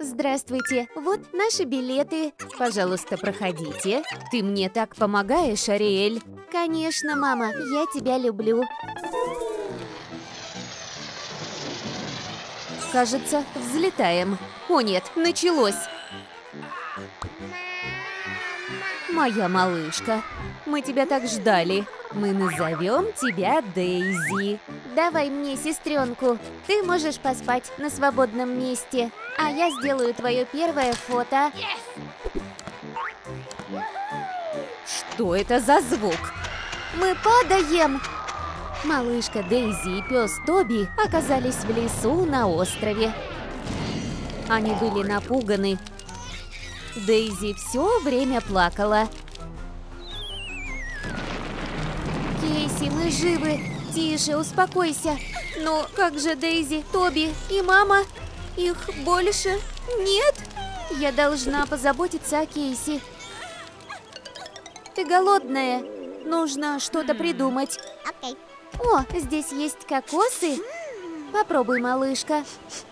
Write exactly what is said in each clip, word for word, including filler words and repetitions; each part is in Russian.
Здравствуйте, вот наши билеты. Пожалуйста, проходите. Ты мне так помогаешь, Ариэль. Конечно, мама, я тебя люблю. Кажется, взлетаем. О нет, началось. Моя малышка, мы тебя так ждали. Мы назовем тебя Дейзи. Давай мне сестренку. Ты можешь поспать на свободном месте, а я сделаю твое первое фото. Что это за звук? Мы падаем! Малышка Дейзи и пес Тоби оказались в лесу на острове. Они были напуганы. Дейзи все время плакала. Кейси, мы живы. Тише, успокойся. Но как же Дейзи, Тоби и мама? Их больше нет? Я должна позаботиться о Кейси. Ты голодная? Нужно что-то придумать. Okay. О, здесь есть кокосы. Попробуй, малышка.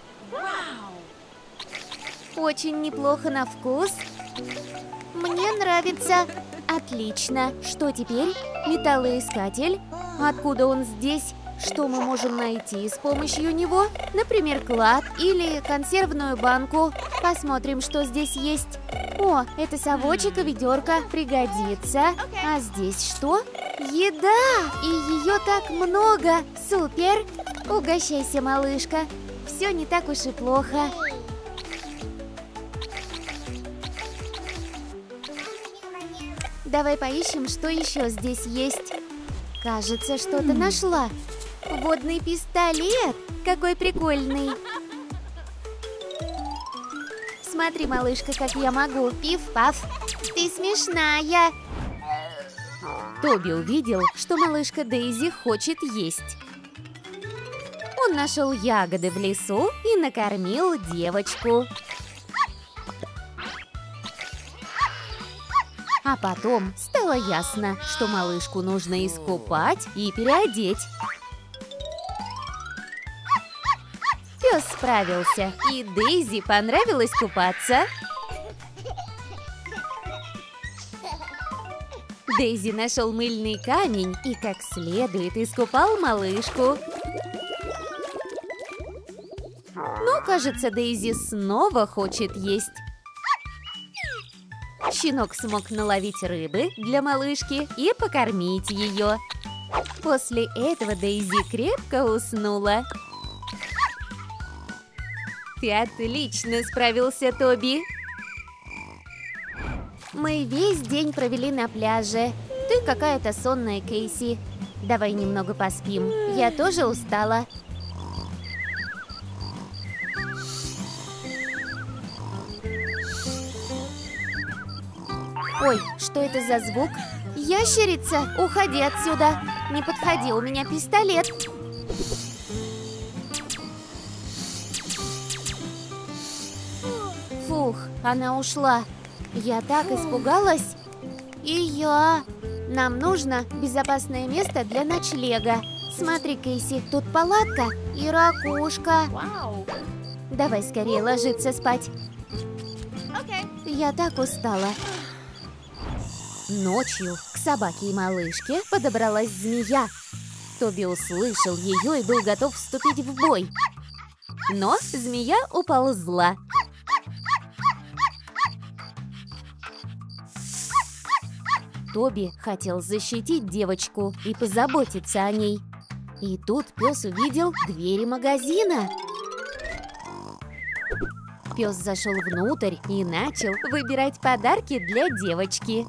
Очень неплохо на вкус. Мне нравится. Отлично. Что теперь? Металлоискатель. Откуда он здесь? Что мы можем найти с помощью него? Например, клад или консервную банку. Посмотрим, что здесь есть. О, это совочек и ведерко. Пригодится. А здесь что? Еда! И ее так много! Супер! Угощайся, малышка. Все не так уж и плохо. Давай поищем, что еще здесь есть. Кажется, что-то нашла. Водный пистолет! Какой прикольный! Смотри, малышка, как я могу. Пиф-паф. Ты смешная. Тоби увидел, что малышка Дейзи хочет есть. Он нашел ягоды в лесу и накормил девочку. А потом стало ясно, что малышку нужно искупать и переодеть. Пес справился, и Дейзи понравилось купаться. Дейзи нашел мыльный камень и как следует искупал малышку. Ну, кажется, Дейзи снова хочет есть. Щенок смог наловить рыбы для малышки и покормить ее. После этого Дейзи крепко уснула. Ты отлично справился, Тоби. Мы весь день провели на пляже. Ты какая-то сонная, Кейси. Давай немного поспим. Я тоже устала. Ой, что это за звук? Ящерица, уходи отсюда. Не подходи, у меня пистолет. Фух, она ушла. Я так испугалась. И я. Нам нужно безопасное место для ночлега. Смотри, Кейси, тут палатка и ракушка. Давай скорее ложиться спать. Okay. Я так устала. Ночью к собаке и малышке подобралась змея. Тоби услышал ее и был готов вступить в бой. Но змея уползла. Тоби хотел защитить девочку и позаботиться о ней. И тут пес увидел двери магазина. Пес зашел внутрь и начал выбирать подарки для девочки.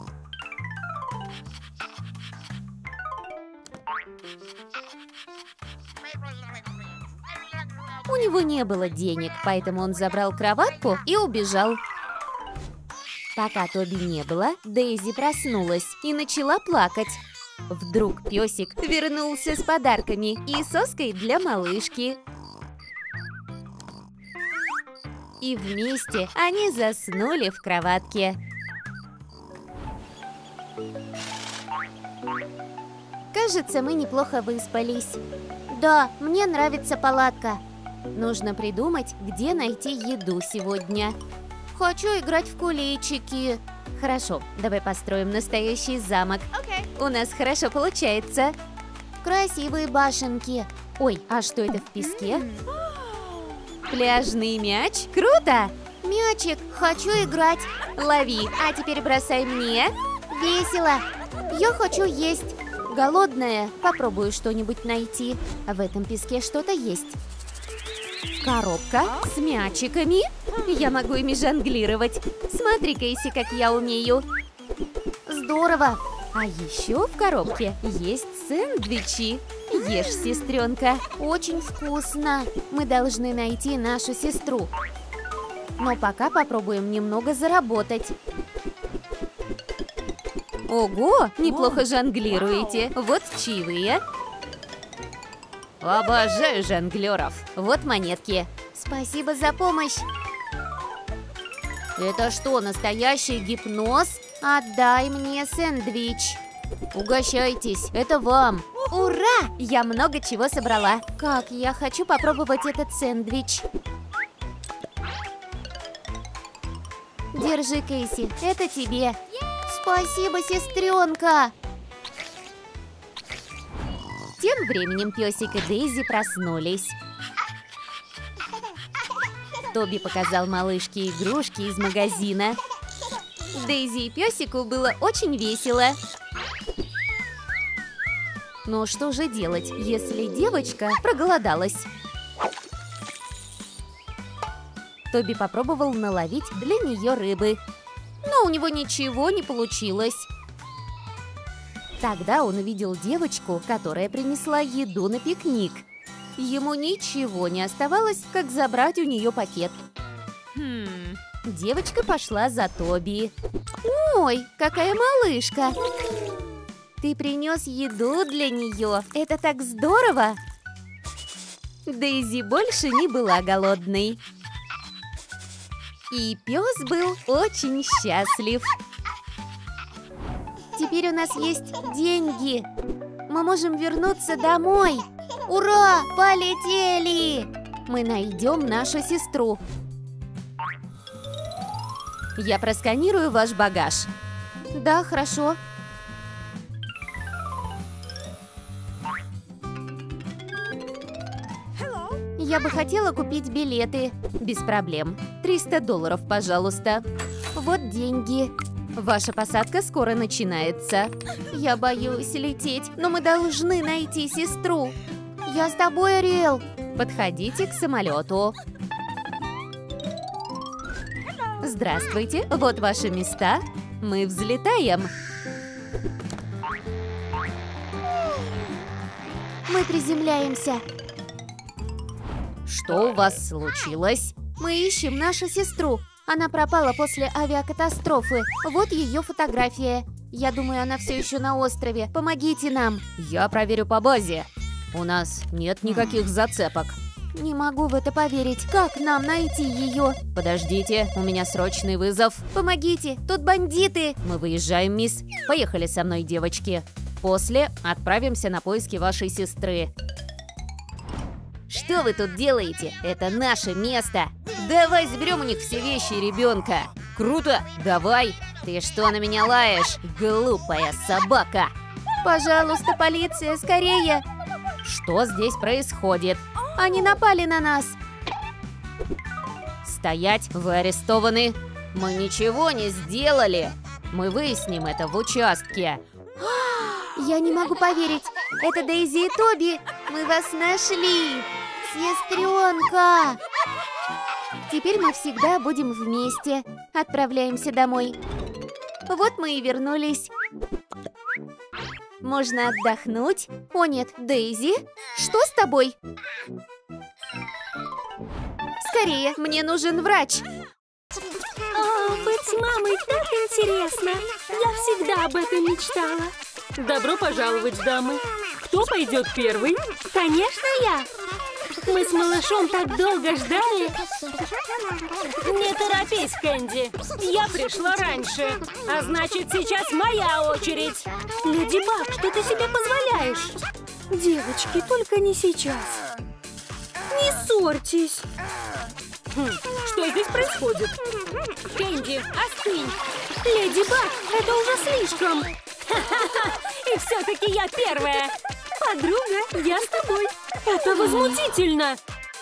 У него не было денег, поэтому он забрал кроватку и убежал. Пока Тоби не было, Дейзи проснулась и начала плакать. Вдруг песик вернулся с подарками и соской для малышки. И вместе они заснули в кроватке. Кажется, мы неплохо выспались. Да, мне нравится палатка. Нужно придумать, где найти еду сегодня. Хочу играть в куличики. Хорошо, давай построим настоящий замок. Okay. У нас хорошо получается. Красивые башенки. Ой, а что это в песке? Пляжный мяч? Круто! Мячик, хочу играть. Лови, а теперь бросай мне. Весело. Я хочу есть. Голодная. Попробую что-нибудь найти. В этом песке что-то есть. Коробка с мячиками. Я могу ими жонглировать. Смотри, Кейси, как я умею. Здорово. А еще в коробке есть сэндвичи. Ешь, сестренка. Очень вкусно. Мы должны найти нашу сестру. Но пока попробуем немного заработать. Ого, неплохо жонглируете. Вот чаевые. Обожаю жонглеров. Вот монетки. Спасибо за помощь. Это что, настоящий гипноз? Отдай мне сэндвич. Угощайтесь, это вам. Ура! Я много чего собрала. Как я хочу попробовать этот сэндвич. Держи, Кейси, это тебе. Спасибо, сестренка. Тем временем Песик и Дейзи проснулись. Тоби показал малышке игрушки из магазина. Дейзи и Песику было очень весело. Но что же делать, если девочка проголодалась? Тоби попробовал наловить для нее рыбы. Но у него ничего не получилось. Тогда он увидел девочку, которая принесла еду на пикник. Ему ничего не оставалось, как забрать у нее пакет. Хм. Девочка пошла за Тоби. Ой, какая малышка! Ты принес еду для нее. Это так здорово! Дейзи больше не была голодной. И пес был очень счастлив. Теперь у нас есть деньги. Мы можем вернуться домой. Ура! Полетели! Мы найдем нашу сестру. Я просканирую ваш багаж. Да, хорошо. Я бы хотела купить билеты. Без проблем. триста долларов, пожалуйста. Вот деньги. Ваша посадка скоро начинается. Я боюсь лететь, но мы должны найти сестру. Я с тобой, Ариэл. Подходите к самолету. Здравствуйте, вот ваши места. Мы взлетаем. Мы приземляемся. Что у вас случилось? Мы ищем нашу сестру. Она пропала после авиакатастрофы. Вот ее фотография. Я думаю, она все еще на острове. Помогите нам. Я проверю по базе. У нас нет никаких зацепок. Не могу в это поверить. Как нам найти ее? Подождите, у меня срочный вызов. Помогите, тут бандиты. Мы выезжаем, мисс. Поехали со мной, девочки. После отправимся на поиски вашей сестры. Что вы тут делаете? Это наше место. Давай заберем у них все вещи ребенка. Круто, давай. Ты что на меня лаешь, глупая собака? Пожалуйста, полиция, скорее. Что здесь происходит? Они напали на нас. Стоять, вы арестованы. Мы ничего не сделали. Мы выясним это в участке. Я не могу поверить. Это Дейзи и Тоби. Мы вас нашли. Сестренка! Теперь мы всегда будем вместе. Отправляемся домой. Вот мы и вернулись. Можно отдохнуть. О нет, Дейзи, что с тобой? Скорее, мне нужен врач. О, быть с мамой так интересно. Я всегда об этом мечтала. Добро пожаловать, дамы. Кто пойдет первый? Конечно, я. Мы с малышом так долго ждали. Не торопись, Кэнди. Я пришла раньше. А значит, сейчас моя очередь. Леди Баг, что ты себе позволяешь? Девочки, только не сейчас. Не ссорьтесь. Хм, что здесь происходит? Кэнди, остынь. Леди Баг, это уже слишком. И все-таки я первая. Подруга, я с тобой. Это возмутительно.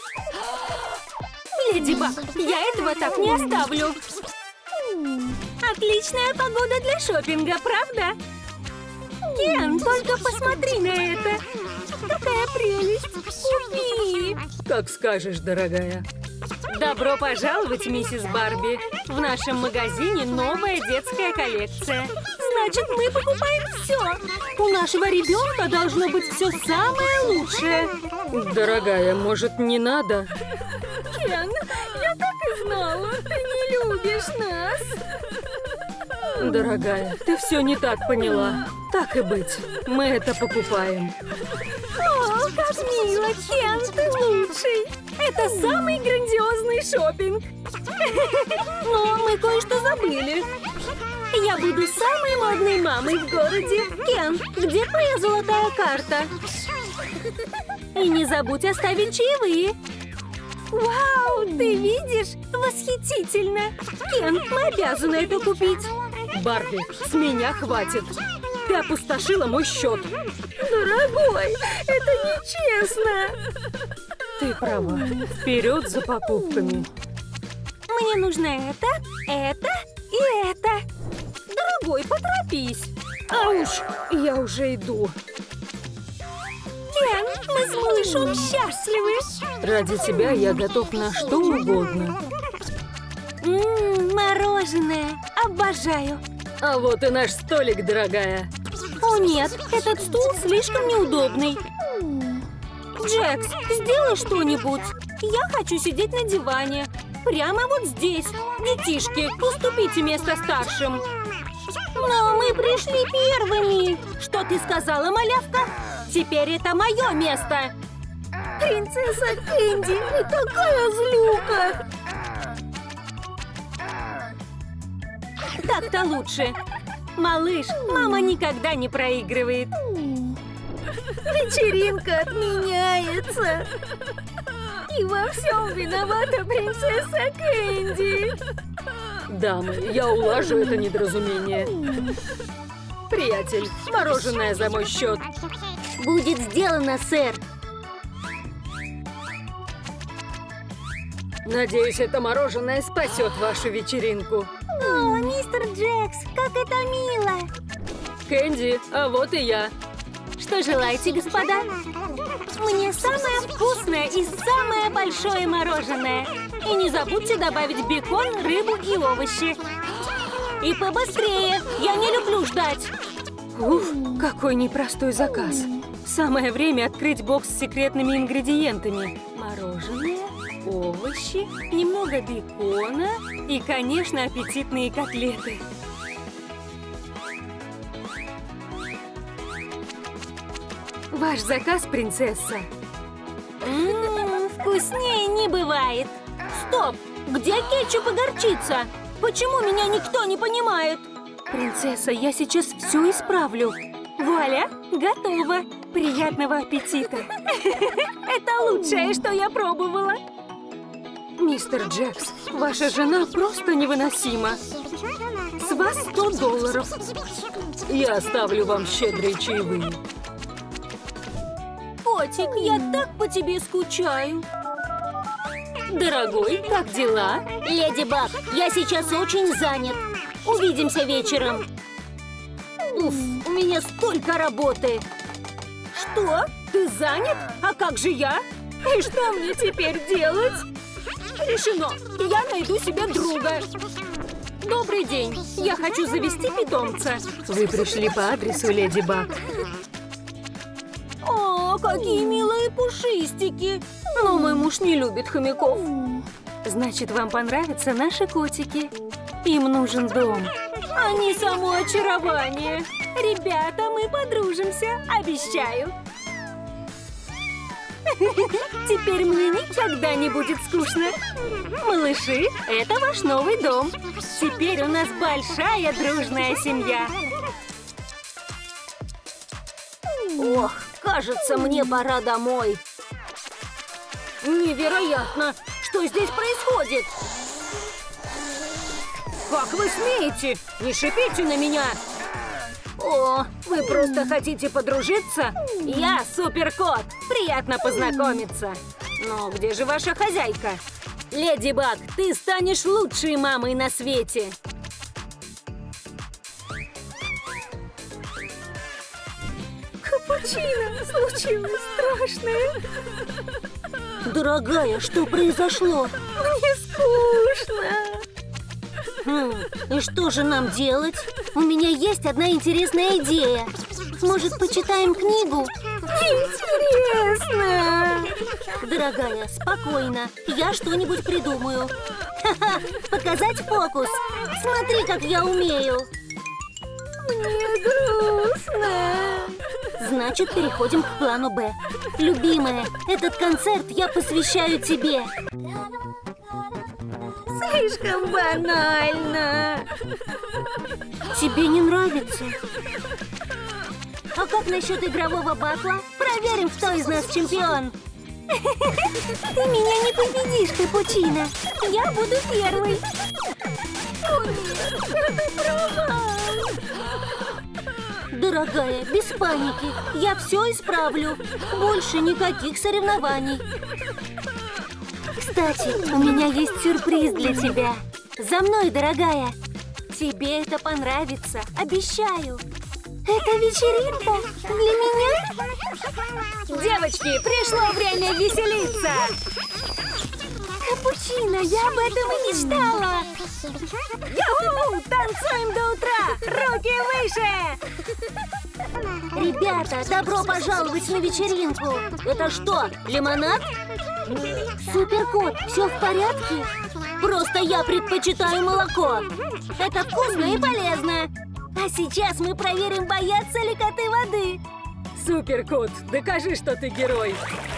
Леди Баг, я этого так не оставлю. Отличная погода для шопинга, правда? Кен, только посмотри на это. Какая прелесть. Купи. Как скажешь, дорогая. Добро пожаловать, миссис Барби. В нашем магазине новая детская коллекция. Значит, мы покупаем все. У нашего ребенка должно быть все самое лучшее. Дорогая, может, не надо? Кен, я так и знала. Ты не любишь нас. Дорогая, ты все не так поняла. Так и быть, мы это покупаем. О, как мило, Кен, ты лучший. Это самый грандиозный шопинг. Но мы кое-что забыли. Я буду самой модной мамой в городе. Кен, где твоя золотая карта? И не забудь оставить чаевые. Вау, ты видишь? Восхитительно. Кен, мы обязаны это купить. Барби, с меня хватит. Ты опустошила мой счет. Дорогой, это нечестно. Ты права. Вперед за покупками. Мне нужно это, это и это. Дорогой, поторопись. Ауч, я уже иду. Кен, мы с малышом счастливы. Ради тебя я готов на что угодно. Ммм, мороженое. Обожаю. А вот и наш столик, дорогая. О нет, этот стул слишком неудобный. Джекс, сделай что-нибудь. Я хочу сидеть на диване. Прямо вот здесь. Детишки, уступите место старшим. Но мы пришли первыми. Что ты сказала, малявка? Теперь это мое место. Принцесса Кэнди, вы такая злюка. Так-то лучше. Малыш, мама никогда не проигрывает. Вечеринка отменяется. И во всем виновата принцесса Кэнди. Дамы, я улажу это недоразумение. Приятель, мороженое за мой счет. Будет сделано, сэр. Надеюсь, это мороженое спасет вашу вечеринку. О, мистер Джекс, как это мило. Кэнди, а вот и я. Что желаете, господа? Мне самое вкусное и самое большое мороженое. И не забудьте добавить бекон, рыбу и овощи. И побыстрее, я не люблю ждать. Уф, какой непростой заказ. Самое время открыть бокс с секретными ингредиентами. Мороженое, овощи, немного бекона и, конечно, аппетитные котлеты. Ваш заказ, принцесса. Ммм, вкуснее не бывает. Стоп, где кетчуп и горчица? Почему меня никто не понимает? Принцесса, я сейчас все исправлю. Вуаля, готово. Приятного аппетита. Это лучшее, что я пробовала. Мистер Джекс, ваша жена просто невыносима. С вас сто долларов. Я оставлю вам щедрые чаевые. Котик, я так по тебе скучаю. Дорогой, как дела? Леди Баг, я сейчас очень занят. Увидимся вечером. Уф, у меня столько работы. Что? Ты занят? А как же я? И что мне теперь делать? Решено. Я найду себе друга. Добрый день. Я хочу завести питомца. Вы пришли по адресу, Леди Баг. О, какие милые пушистики. Но мой муж не любит хомяков. Значит, вам понравятся наши котики. Им нужен дом. Они само очарование. Ребята, мы подружимся, обещаю. Теперь мне никогда не будет скучно. Малыши, это ваш новый дом. Теперь у нас большая дружная семья. Ох, кажется, мне пора домой. Невероятно! Что здесь происходит? Как вы смеете? Не шипите на меня! О, вы просто хотите подружиться? Я Суперкот! Приятно познакомиться! Но где же ваша хозяйка? Леди Баг, ты станешь лучшей мамой на свете! Капучино, случилось страшное. Дорогая, что произошло? Мне скучно. Хм, и что же нам делать? У меня есть одна интересная идея. Может, почитаем книгу? Интересно. Дорогая, спокойно. Я что-нибудь придумаю. Ха-ха, показать фокус. Смотри, как я умею. Мне грустно. Значит, переходим к плану Б. Любимая, этот концерт я посвящаю тебе. Слишком банально. Тебе не нравится? А как насчет игрового батла? Проверим, кто из нас чемпион. Ты меня не победишь, Капучино. Я буду первой. О, нет, это провал. Дорогая, без паники. Я все исправлю. Больше никаких соревнований. Кстати, у меня есть сюрприз для тебя. За мной, дорогая. Тебе это понравится, обещаю. Это вечеринка для меня? Девочки, пришло время веселиться. Капучино, я об этом и мечтала. Юху! Танцуем до утра! Руки выше! Ребята, добро пожаловать на вечеринку! Это что, лимонад? Суперкот, все в порядке? Просто я предпочитаю молоко. Это вкусно и полезно. А сейчас мы проверим, боятся ли коты воды. Суперкот, докажи, что ты герой.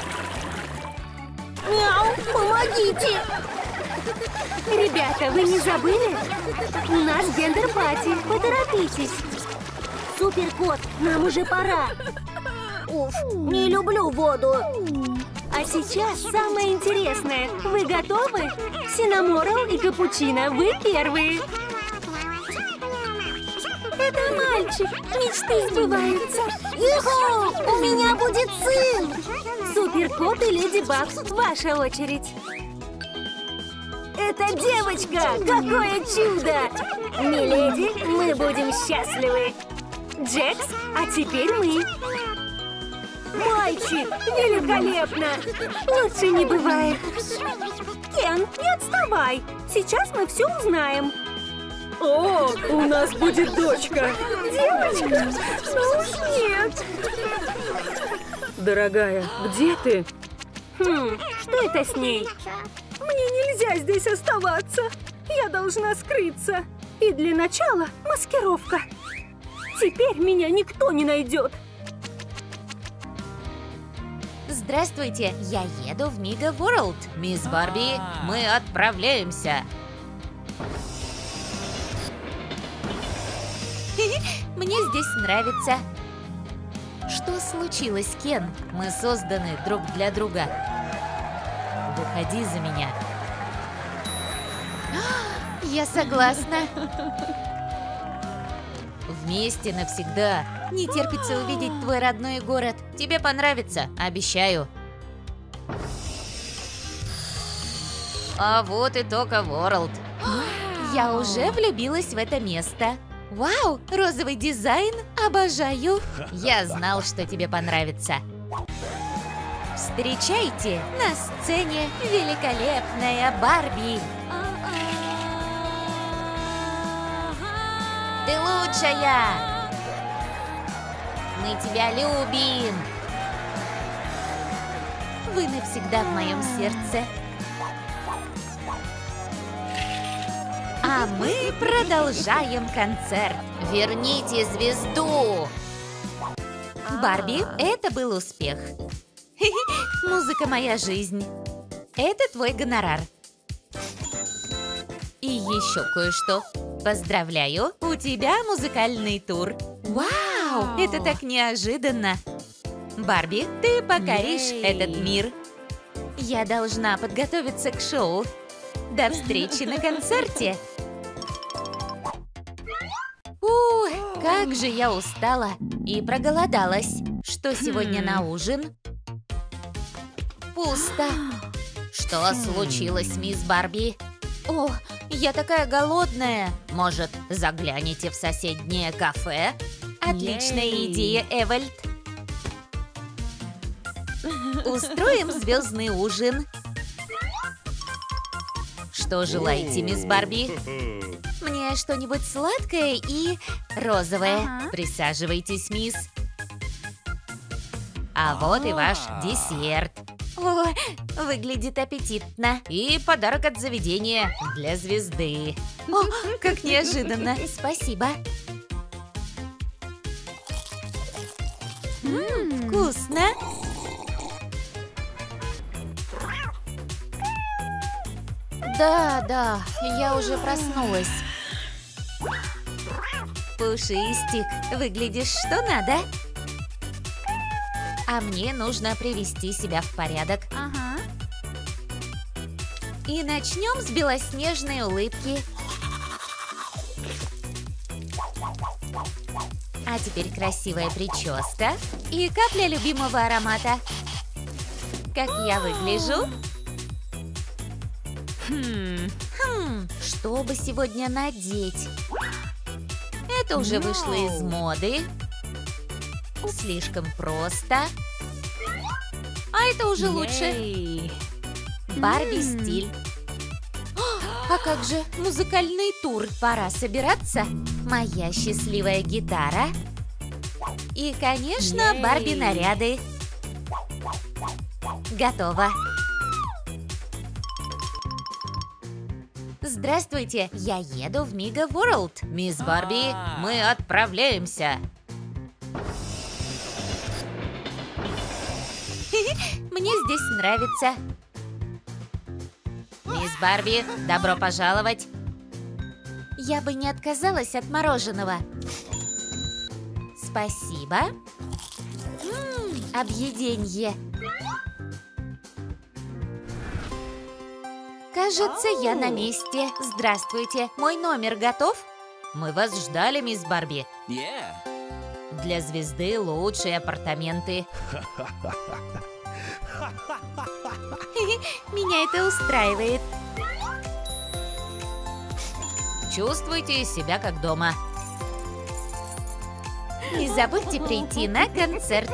Мяу, помогите! Ребята, вы не забыли? У нас гендер-пати. Поторопитесь. Суперкот, нам уже пора. Уф, не люблю воду. А сейчас самое интересное. Вы готовы? Синнаморал и Капучино, вы первые. Это мальчик. Мечты сбываются. Иху! У меня будет сын! Суперкот и Леди Баг, ваша очередь. Это девочка! Какое чудо! Миледи, мы будем счастливы. Джекс, а теперь мы. Мальчик, великолепно! Лучше не бывает. Кен, не отставай. Сейчас мы все узнаем. О, у нас будет дочка. Девочка? Ну уж нет. Дорогая, где ты? Хм, что это с ней? Мне нельзя здесь оставаться. Я должна скрыться. И для начала маскировка. Теперь меня никто не найдет. Здравствуйте, я еду в Мига Ворлд. Мисс Барби, мы отправляемся. Мне здесь нравится. Что случилось, Кен? Мы созданы друг для друга. Выходи за меня. Я согласна. Вместе навсегда. Не терпится увидеть твой родной город. Тебе понравится, обещаю. А вот и Тока Ворлд. Я уже влюбилась в это место. Вау, розовый дизайн, обожаю. Я знал, что тебе понравится. Встречайте, на сцене великолепная Барби. Ты лучшая! Мы тебя любим! Вы навсегда в моем сердце. А мы продолжаем концерт. Верните звезду! Барби, это был успех. Музыка моя жизнь. Это твой гонорар. И еще кое-что. Поздравляю, у тебя музыкальный тур. Вау, это так неожиданно. Барби, ты покоришь этот мир. Я должна подготовиться к шоу. До встречи на концерте. Ух, как же я устала и проголодалась. Что сегодня на ужин? Пусто. Что случилось, мисс Барби? О, я такая голодная. Может, загляните в соседнее кафе? Отличная Ей. идея, Эвальд. Устроим звездный ужин. Что желаете, мисс Барби? Мне что-нибудь сладкое и розовое. Ага. Присаживайтесь, мисс. А вот и ваш десерт. О, выглядит аппетитно. И подарок от заведения для звезды. О, как неожиданно. Спасибо. М, вкусно. Да, да, я уже проснулась. Пушистик, выглядишь что надо? А мне нужно привести себя в порядок. Ага. И начнем с белоснежной улыбки. А теперь красивая прическа и капля любимого аромата. Как я выгляжу? Хм, хм, что бы сегодня надеть? Это уже вышло из моды. Слишком просто. А это уже лучше. Ей. Барби М. стиль. О, а как же музыкальный тур? Пора собираться. Моя счастливая гитара. И, конечно, Ей. Барби наряды. Готово. Здравствуйте, я еду в Мига Ворлд. Мисс Барби, А. мы отправляемся. Мне здесь нравится. Мисс Барби, добро пожаловать. Я бы не отказалась от мороженого. Спасибо. М, объеденье. Кажется, я на месте. Здравствуйте. Мой номер готов? Мы вас ждали, мисс Барби. Yeah. Для звезды лучшие апартаменты. Меня это устраивает. Чувствуйте себя как дома. Не забудьте прийти на концерт.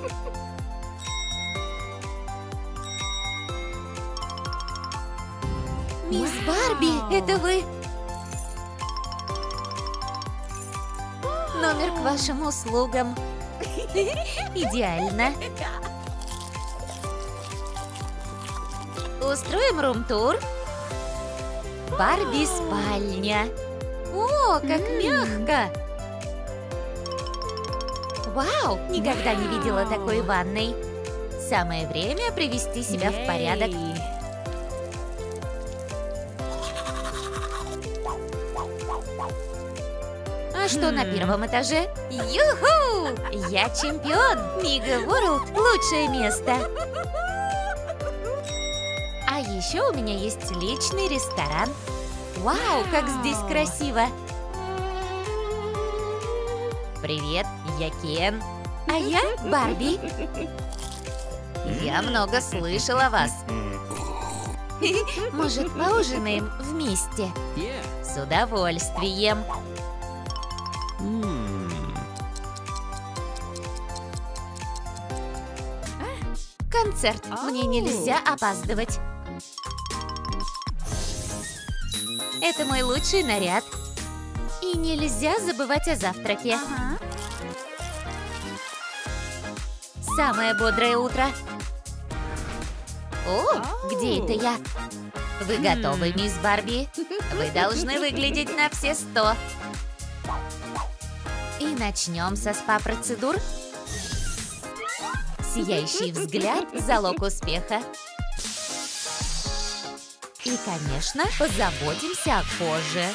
Мисс Барби, это вы? Номер к вашим услугам. Идеально. Устроим рум-тур. Барби спальня. О, как мягко. Вау, никогда не видела такой ванной. Самое время привести себя в порядок. Ей. А что на первом этаже? Юху! Я чемпион! Мига Ворлд – лучшее место! А еще у меня есть личный ресторан. Вау, как здесь красиво! Привет, я Кен. А я Барби. Я много слышал о вас. Может, поужинаем вместе? Yeah. С удовольствием. Hmm. Концерт. Мне нельзя опаздывать. Это мой лучший наряд. И нельзя забывать о завтраке. Ага. Самое бодрое утро. О, где это я? Вы готовы, мисс Барби? Вы должны выглядеть на все сто. И начнем со спа-процедур. Сияющий взгляд – залог успеха. И, конечно, позаботимся о коже.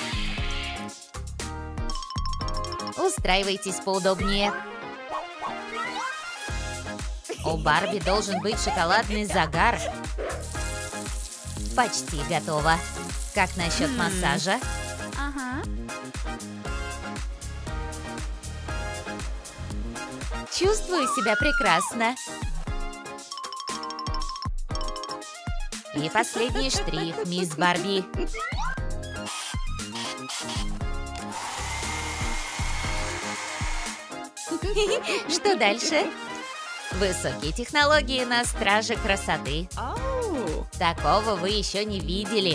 Устраивайтесь поудобнее. У Барби должен быть шоколадный загар. Почти готово. Как насчет массажа? Uh-huh. Чувствую себя прекрасно. И последний штрих, мисс Барби. Что дальше? Высокие технологии на страже красоты. Oh. Такого вы еще не видели.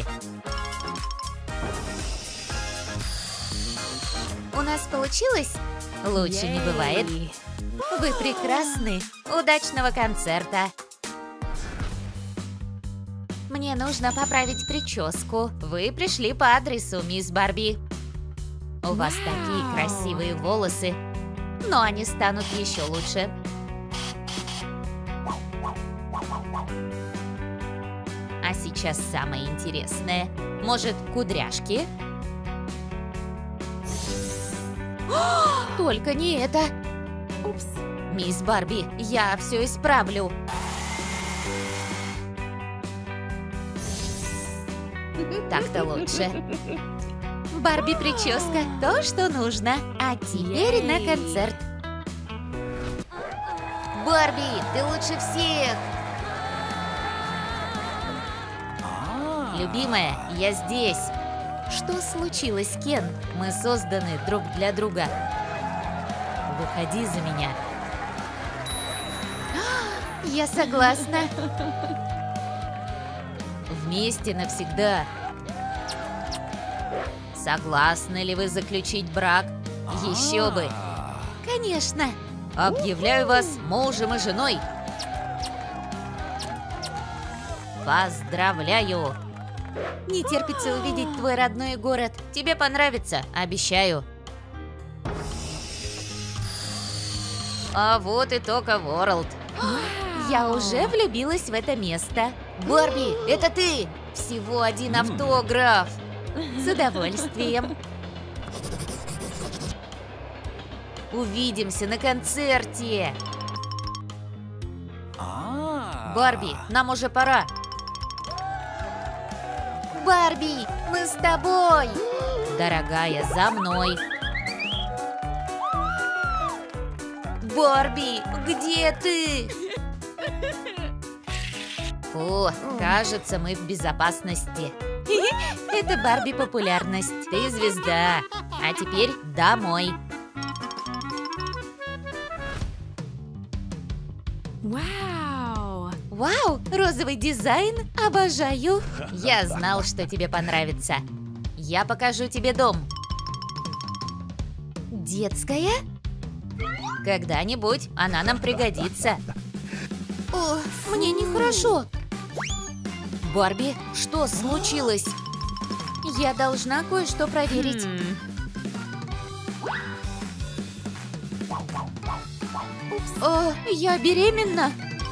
У нас получилось? Лучше не бывает. Вы прекрасны. Удачного концерта. Мне нужно поправить прическу. Вы пришли по адресу, мисс Барби. У вас такие красивые волосы, но они станут еще лучше. А сейчас самое интересное. Может, кудряшки? О, только не это. Упс. Мисс Барби, я все исправлю. Так-то лучше. Барби прическа, то, что нужно. А теперь на концерт. Барби, ты лучше всех. Любимая, я здесь. Что случилось, Кен? Мы созданы друг для друга. Выходи за меня. Я согласна. Вместе навсегда. Согласны ли вы заключить брак? Еще бы. Конечно. Объявляю вас мужем и женой. Поздравляю. Не терпится увидеть твой родной город. Тебе понравится, обещаю. А вот и Тока Ворлд. Я уже влюбилась в это место. Барби, это ты! Всего один автограф. С удовольствием. Увидимся на концерте. Барби, нам уже пора. Барби, мы с тобой. Дорогая, за мной. Барби, где ты? Фу, кажется, мы в безопасности. Это Барби популярность. Ты звезда. А теперь домой. Вау! Вау, розовый дизайн. Обожаю. Я знал, что тебе понравится. Я покажу тебе дом. Детская? Когда-нибудь она нам пригодится. О, мне нехорошо. Барби, что случилось? Я должна кое-что проверить. Хм. О, я беременна.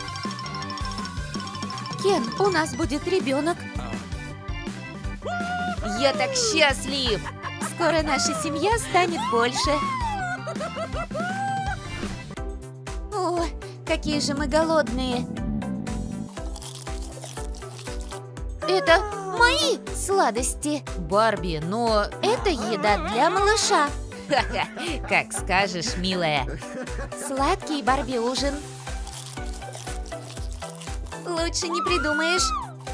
Кен, у нас будет ребенок. Я так счастлив. Скоро наша семья станет больше. О, какие же мы голодные. Это мои сладости. Барби, но это еда для малыша. Ха-ха, как скажешь, милая. Сладкий Барби ужин. Лучше не придумаешь.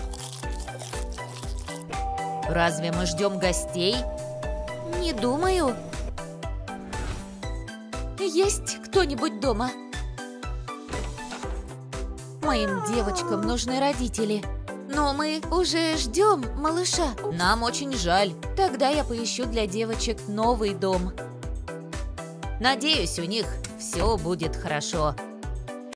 Разве мы ждем гостей? Не думаю. Есть кто-нибудь дома? Моим девочкам нужны родители. Но мы уже ждем малыша. Нам очень жаль. Тогда я поищу для девочек новый дом. Надеюсь, у них все будет хорошо.